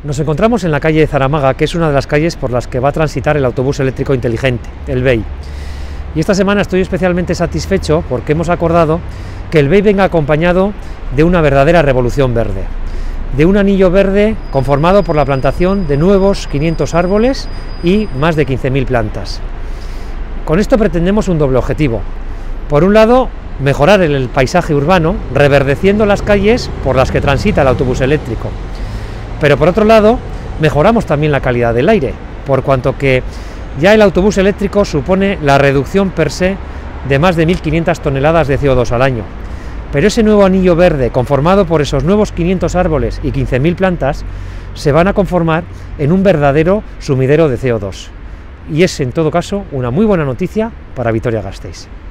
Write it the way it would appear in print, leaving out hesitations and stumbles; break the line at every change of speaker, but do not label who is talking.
Nos encontramos en la calle de Zaramaga, que es una de las calles por las que va a transitar el autobús eléctrico inteligente, el BEI. Y esta semana estoy especialmente satisfecho porque hemos acordado que el BEI venga acompañado de una verdadera revolución verde, de un anillo verde conformado por la plantación de nuevos 500 árboles y más de 15.000 plantas. Con esto pretendemos un doble objetivo. Por un lado, mejorar el paisaje urbano, reverdeciendo las calles por las que transita el autobús eléctrico. Pero por otro lado, mejoramos también la calidad del aire, por cuanto que ya el autobús eléctrico supone la reducción per se de más de 1.500 toneladas de CO2 al año. Pero ese nuevo anillo verde, conformado por esos nuevos 500 árboles y 15.000 plantas, se van a conformar en un verdadero sumidero de CO2. Y es, en todo caso, una muy buena noticia para Vitoria-Gasteiz.